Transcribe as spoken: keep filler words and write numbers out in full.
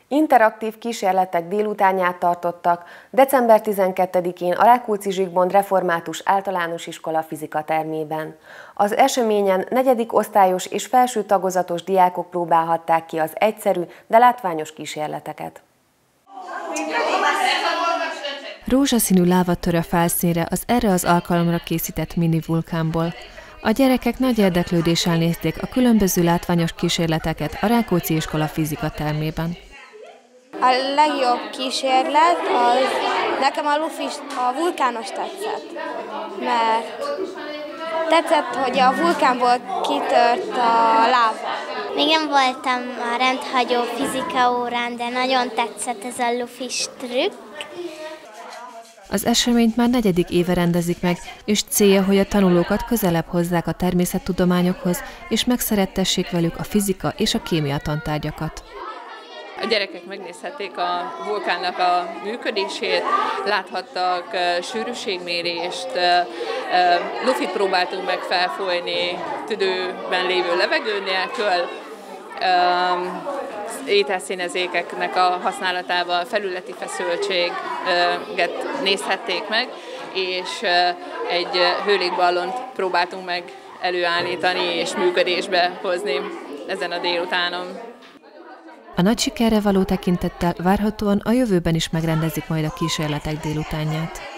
Interaktív kísérletek délutánját tartottak december tizenkettedikén a Rákóczi Zsigmond Református Általános Iskola fizikatermében. Az eseményen negyedik osztályos és felső tagozatos diákok próbálhatták ki az egyszerű, de látványos kísérleteket. Rózsaszínű láva tör a felszínre az erre az alkalomra készített mini vulkánból. A gyerekek nagy érdeklődéssel nézték a különböző látványos kísérleteket a Rákóczi Iskola fizikatermében. A legjobb kísérlet az nekem a lufis, a vulkános tetszett, mert tetszett, hogy a vulkánból kitört a láva. Még nem voltam a rendhagyó fizika órán, de nagyon tetszett ez a lufis trükk. Az eseményt már negyedik éve rendezik meg, és célja, hogy a tanulókat közelebb hozzák a természettudományokhoz, és megszerettessék velük a fizika és a kémia tantárgyakat. A gyerekek megnézhették a vulkánnak a működését, láthattak uh, sűrűségmérést, uh, uh, lufit próbáltunk meg felfújni tüdőben lévő levegő nélkül, uh, ételszínezékeknek a használatával felületi feszültséget nézhették meg, és uh, egy hőlégballont próbáltunk meg előállítani és működésbe hozni ezen a délutánon. A nagy sikerre való tekintettel várhatóan a jövőben is megrendezik majd a kísérletek délutánját.